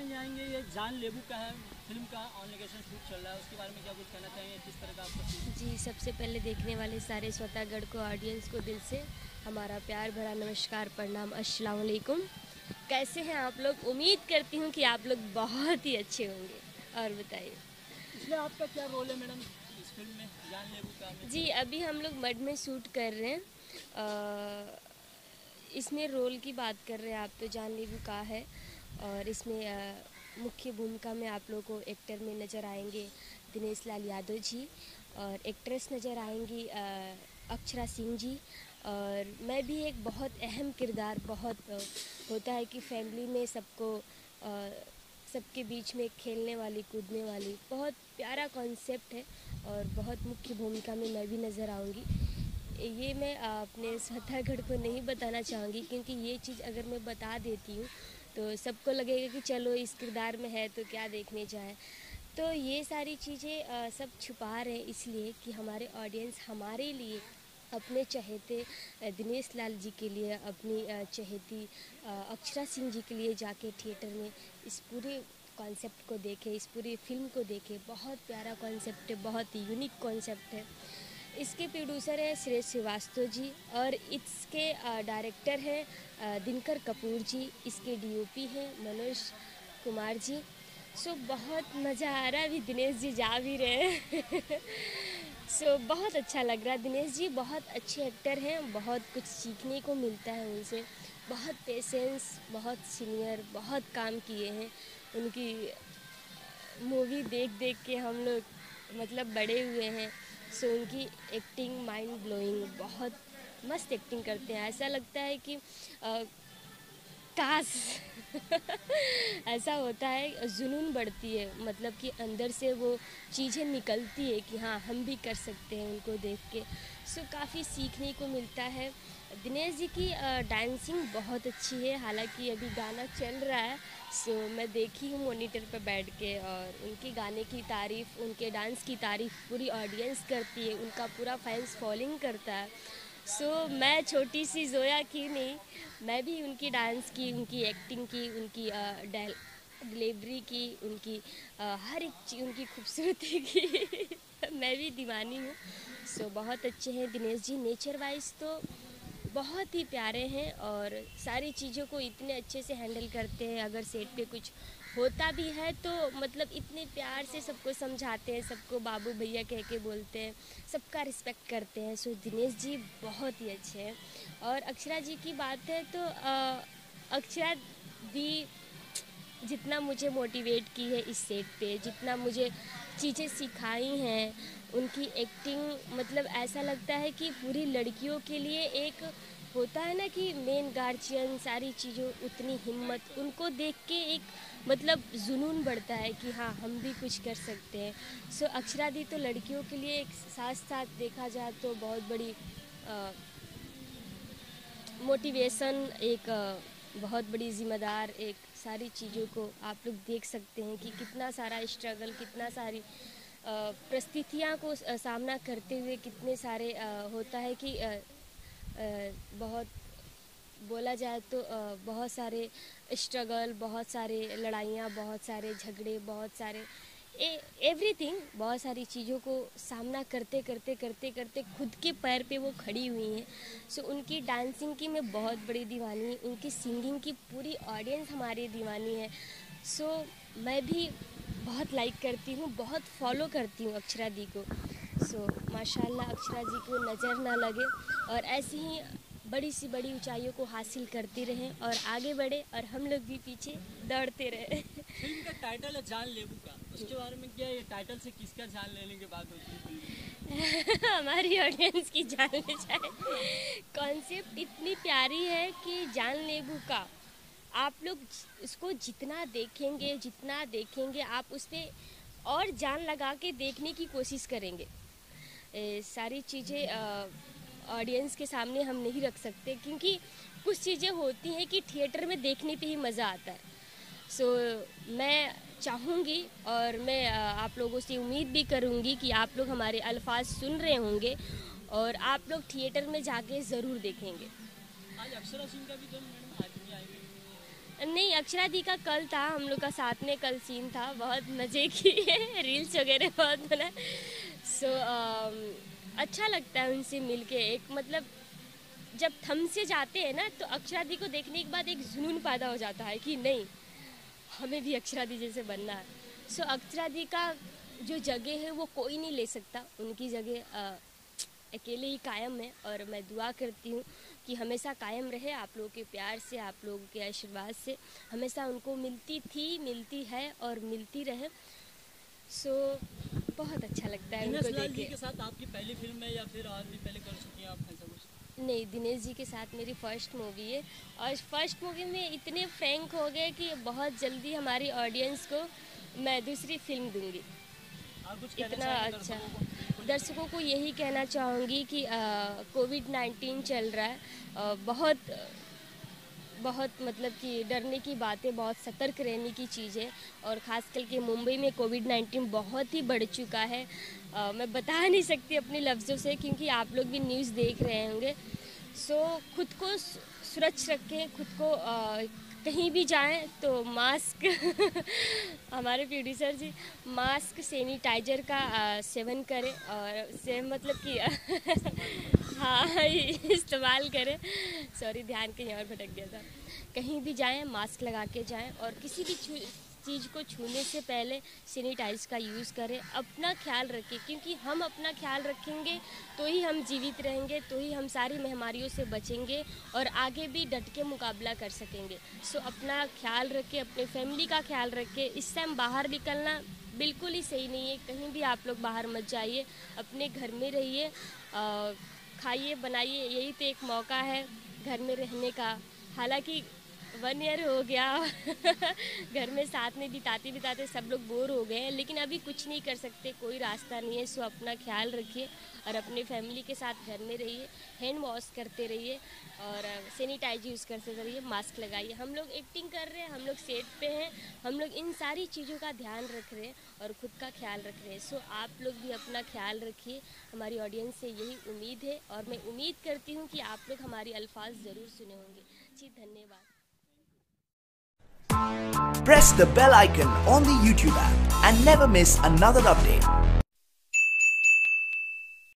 जानना चाहेंगे, ये जान लेबू का है फिल्म का ऑन लोकेशन शूट चल रहा है, उसके बारे में क्या कुछ कहना चाहेंगे, किस तरह का आपका शूट? जी, सबसे पहले देखने वाले सारे श्रोतागण को, ऑडियंस को दिल से हमारा प्यार भरा नमस्कार, प्रणाम, अस्सलाम वालेकुम। कैसे हैं आप लोग? उम्मीद करती हूँ कि आप लोग बहुत ही अच्छे होंगे। और बताइए। इसमें आपका क्या रोल है मैडम इस फिल्म में, जान लेबू का में? जी, अभी हम लोग मड में शूट कर रहे हैं। इसमें रोल की बात कर रहे हैं आप तो जान लेबू का है। और इसमें मुख्य भूमिका में आप लोगों को एक्टर में नज़र आएंगे दिनेश लाल यादव जी, और एक्ट्रेस नज़र आएंगी अक्षरा सिंह जी। और मैं भी एक बहुत अहम किरदार, बहुत होता है कि फैमिली में सबको सबके बीच में खेलने वाली, कूदने वाली, बहुत प्यारा कॉन्सेप्ट है। और बहुत मुख्य भूमिका में मैं भी नज़र आऊँगी। ये मैं अपने श्रोतागण को नहीं बताना चाहूँगी, क्योंकि ये चीज़ अगर मैं बता देती हूँ तो सबको लगेगा कि चलो इस किरदार में है तो क्या देखने जाए। तो ये सारी चीज़ें सब छुपा रहे हैं इसलिए कि हमारे ऑडियंस हमारे लिए, अपने चहेते दिनेश लाल जी के लिए, अपनी चहेती अक्षरा सिंह जी के लिए जाके थिएटर में इस पूरे कॉन्सेप्ट को देखें, इस पूरी फिल्म को देखें। बहुत प्यारा कॉन्सेप्ट है, बहुत यूनिक कॉन्सेप्ट है। इसके प्रोड्यूसर है श्रेय श्रीवास्तव जी, और इसके डायरेक्टर हैं दिनकर कपूर जी। इसके डीओपी हैं मनोज कुमार जी। सो बहुत मज़ा आ रहा है, अभी दिनेश जी जा भी रहे हैं। सो बहुत अच्छा लग रहा है। दिनेश जी बहुत अच्छे एक्टर हैं, बहुत कुछ सीखने को मिलता है उनसे। बहुत पेशेंस, बहुत सीनियर, बहुत काम किए हैं। उनकी मूवी देख देख के हम लोग मतलब बड़े हुए हैं। सो उनकी एक्टिंग माइंड ब्लोइंग, बहुत मस्त एक्टिंग करते हैं। ऐसा लगता है कि काश ऐसा होता है, जुनून बढ़ती है, मतलब कि अंदर से वो चीज़ें निकलती है कि हाँ हम भी कर सकते हैं उनको देख के। सो काफ़ी सीखने को मिलता है। दिनेश जी की डांसिंग बहुत अच्छी है, हालांकि अभी गाना चल रहा है। सो मैं देखी हूँ मॉनिटर पर बैठ के, और उनके गाने की तारीफ़, उनके डांस की तारीफ़ पूरी ऑडियंस करती है, उनका पूरा फैंस फॉलोइंग करता है। सो मैं छोटी सी जोया की नहीं, मैं भी उनकी डांस की, उनकी एक्टिंग की, उनकी डिलीवरी की, उनकी हर एक चीज़, उनकी खूबसूरती की मैं भी दीवानी हूँ। सो बहुत अच्छे हैं दिनेश जी। नेचर वाइज तो बहुत ही प्यारे हैं, और सारी चीज़ों को इतने अच्छे से हैंडल करते हैं। अगर सेट पे कुछ होता भी है तो मतलब इतने प्यार से सबको समझाते हैं, सबको बाबू भैया कह के बोलते हैं, सबका रिस्पेक्ट करते हैं। सो दिनेश जी बहुत ही अच्छे हैं। और अक्षरा जी की बात है तो अक्षरा दी जितना मुझे मोटिवेट की है इस सेट पे, जितना मुझे चीज़ें सिखाई हैं, उनकी एक्टिंग, मतलब ऐसा लगता है कि पूरी लड़कियों के लिए एक होता है ना कि मेन गार्जियन, सारी चीज़ों, उतनी हिम्मत, उनको देख के एक मतलब जुनून बढ़ता है कि हाँ हम भी कुछ कर सकते हैं। सो अक्षरा दी तो लड़कियों के लिए एक साथ साथ देखा जाए तो बहुत बड़ी मोटिवेशन, एक बहुत बड़ी ज़िम्मेदार, एक सारी चीज़ों को आप लोग देख सकते हैं कि कितना सारा स्ट्रगल, कितना सारी परिस्थितियाँ को सामना करते हुए कितने सारे होता है कि बहुत बोला जाए तो बहुत सारे स्ट्रगल, बहुत सारे लड़ाइयाँ, बहुत सारे झगड़े, बहुत सारे एवरीथिंग, बहुत सारी चीज़ों को सामना करते करते करते करते खुद के पैर पे वो खड़ी हुई हैं। सो उनकी डांसिंग की मैं बहुत बड़ी दीवानी, उनकी सिंगिंग की पूरी ऑडियंस हमारी दीवानी है। सो मैं भी बहुत लाइक करती हूँ, बहुत फॉलो करती हूँ अक्षरा दी को। सो माशाल्लाह अक्षरा जी को नज़र ना लगे, और ऐसी ही बड़ी सी बड़ी ऊंचाइयों को हासिल करती रहें और आगे बढ़े, और हम लोग भी पीछे दौड़ते रहे। फिल्म का टाइटल है जान लेबू का, उसके बारे में क्या, ये टाइटल से किसका जान लेने की बात होती है फिल्म में? हमारी ऑडियंस की जान ले जाए। कॉन्सेप्ट इतनी प्यारी है कि जान लेबू का, आप लोग इसको जितना देखेंगे, जितना देखेंगे आप उस पर और जान लगा के देखने की कोशिश करेंगे। सारी चीज़ें ऑडियंस के सामने हम नहीं रख सकते, क्योंकि कुछ चीज़ें होती हैं कि थिएटर में देखने पे ही मज़ा आता है। सो मैं चाहूँगी, और मैं आप लोगों से उम्मीद भी करूँगी कि आप लोग हमारे अल्फाज सुन रहे होंगे और आप लोग थिएटर में जाके ज़रूर देखेंगे। आज अक्षरा सिंह का भी जन्म मैडम आज भी आएंगे? नहीं, अक्षरा दी का कल था, हम लोग का साथ में कल सीन था, बहुत मज़े किए, रील्स वगैरह बहुत बना। सो अच्छा लगता है उनसे मिलके। एक मतलब जब थम से जाते हैं ना, तो अक्षरा दी को देखने के बाद एक जुनून पैदा हो जाता है कि नहीं, हमें भी अक्षरा दी जैसे बनना है। सो अक्षरा दी का जो जगह है वो कोई नहीं ले सकता, उनकी जगह अकेले ही कायम है। और मैं दुआ करती हूँ कि हमेशा कायम रहे, आप लोगों के प्यार से, आप लोगों के आशीर्वाद से हमेशा उनको मिलती थी, मिलती है और मिलती रहे। सो बहुत अच्छा लगता है उनको देख के। के साथ आपकी पहली फिल्म है या फिर और भी पहले कर चुकी हैं आप, ऐसा कुछ? नहीं, दिनेश जी के साथ मेरी फ़र्स्ट मूवी है, और फर्स्ट मूवी में इतने फ्रैंक हो गए कि बहुत जल्दी हमारी ऑडियंस को मैं दूसरी फिल्म दूंगी। इतना अच्छा। दर्शकों को यही कहना चाहूँगी कि कोविड-19 चल रहा है, बहुत मतलब कि डरने की बातें, बहुत सतर्क रहने की चीज़ें, और ख़ास करके मुंबई में कोविड-19 बहुत ही बढ़ चुका है। मैं बता नहीं सकती अपने लफ्ज़ों से, क्योंकि आप लोग भी न्यूज़ देख रहे होंगे। सो खुद को सुरक्षित रखें, खुद को कहीं भी जाएं तो मास्क हमारे प्रोड्यूसर जी मास्क, सैनिटाइजर का सेवन करें, और से मतलब कि हाँ इस्तेमाल करें। सॉरी, ध्यान कहीं और भटक गया था। कहीं भी जाएं मास्क लगा के जाएं, और किसी भी चीज़ को छूने से पहले सैनिटाइज का यूज़ करें। अपना ख्याल रखें, क्योंकि हम अपना ख्याल रखेंगे तो ही हम जीवित रहेंगे, तो ही हम सारी महामारियों से बचेंगे और आगे भी डट के मुकाबला कर सकेंगे। सो अपना ख्याल रखें, अपने फैमिली का ख्याल रखें। इस टाइम बाहर निकलना बिल्कुल ही सही नहीं है, कहीं भी आप लोग बाहर मत जाइए, अपने घर में रहिए, खाइए बनाइए, यही तो एक मौका है घर में रहने का। हालांकि 1 ईयर हो गया घर में साथ में बिताते बिताते सब लोग बोर हो गए हैं, लेकिन अभी कुछ नहीं कर सकते, कोई रास्ता नहीं है। सो अपना ख्याल रखिए और अपने फैमिली के साथ घर में रहिए, हैंड वॉश करते रहिए और सैनिटाइज यूज़ करते रहिए, मास्क लगाइए। हम लोग एक्टिंग कर रहे हैं, हम लोग सेट पे हैं, हम लोग इन सारी चीज़ों का ध्यान रख रहे हैं और ख़ुद का ख्याल रख रहे हैं। सो आप लोग भी अपना ख्याल रखिए, हमारी ऑडियंस से यही उम्मीद है, और मैं उम्मीद करती हूँ कि आप लोग हमारी अल्फाज ज़रूर सुने होंगे। जी धन्यवाद। Press the bell icon on the YouTube app and never miss another update.